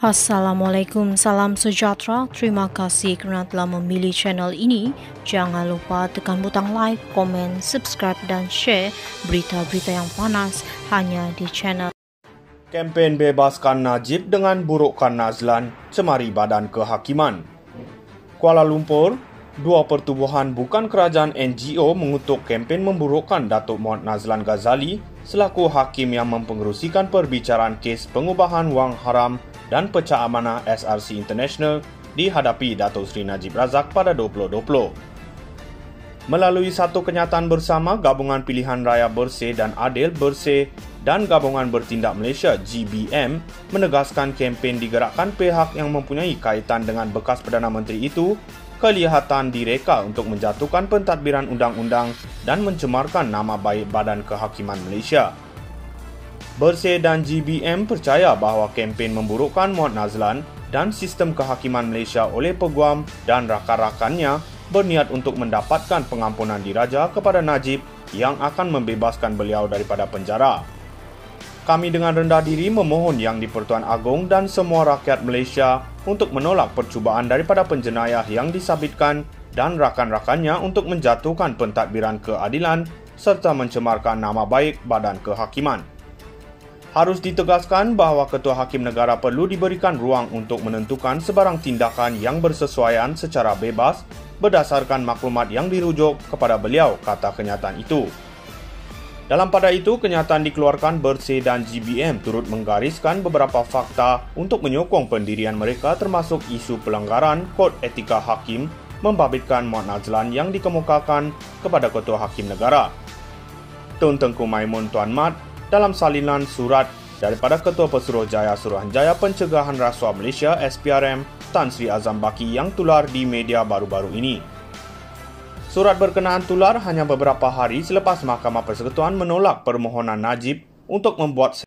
Assalamualaikum, salam sejahtera. Terima kasih kerana telah memilih channel ini. Jangan lupa tekan butang like, komen, subscribe dan share berita-berita yang panas hanya di channel. Kempen bebaskan Najib dengan burukkan Nazlan, cemari Badan Kehakiman. Kuala Lumpur, dua pertubuhan bukan kerajaan NGO mengutuk kempen memburukkan Datuk Muhammad Nazlan Ghazali selaku hakim yang mempengerusikan perbicaraan kes pengubahan wang haram dan pecah amanah SRC International dihadapi Datuk Seri Najib Razak pada 2020. Melalui satu kenyataan bersama, Gabungan Pilihan Raya Bersih dan Adil Bersih dan Gabungan Bertindak Malaysia GBM menegaskan kempen digerakkan pihak yang mempunyai kaitan dengan bekas Perdana Menteri itu kelihatan direka untuk menjatuhkan pentadbiran undang-undang dan mencemarkan nama baik Badan Kehakiman Malaysia. Bersih dan GBM percaya bahawa kempen memburukkan Muhammad Nazlan dan sistem kehakiman Malaysia oleh peguam dan rakan-rakannya berniat untuk mendapatkan pengampunan diraja kepada Najib yang akan membebaskan beliau daripada penjara. Kami dengan rendah diri memohon Yang di-Pertuan Agong dan semua rakyat Malaysia untuk menolak percubaan daripada penjenayah yang disabitkan dan rakan-rakannya untuk menjatuhkan pentadbiran keadilan serta mencemarkan nama baik Badan Kehakiman. Harus ditegaskan bahawa Ketua Hakim Negara perlu diberikan ruang untuk menentukan sebarang tindakan yang bersesuaian secara bebas berdasarkan maklumat yang dirujuk kepada beliau, kata kenyataan itu. Dalam pada itu, kenyataan dikeluarkan Bersih dan GBM turut menggariskan beberapa fakta untuk menyokong pendirian mereka termasuk isu pelanggaran Kod Etika Hakim membabitkan Muhammad Nazlan yang dikemukakan kepada Ketua Hakim Negara. Tun Tengku Maimun Tuan Mat dalam salinan surat daripada Ketua Pesuruhjaya Suruhanjaya Pencegahan Rasuah Malaysia SPRM Tan Sri Azam Baki yang tular di media baru-baru ini. Surat berkenaan tular hanya beberapa hari selepas Mahkamah Persekutuan menolak permohonan Najib untuk membuat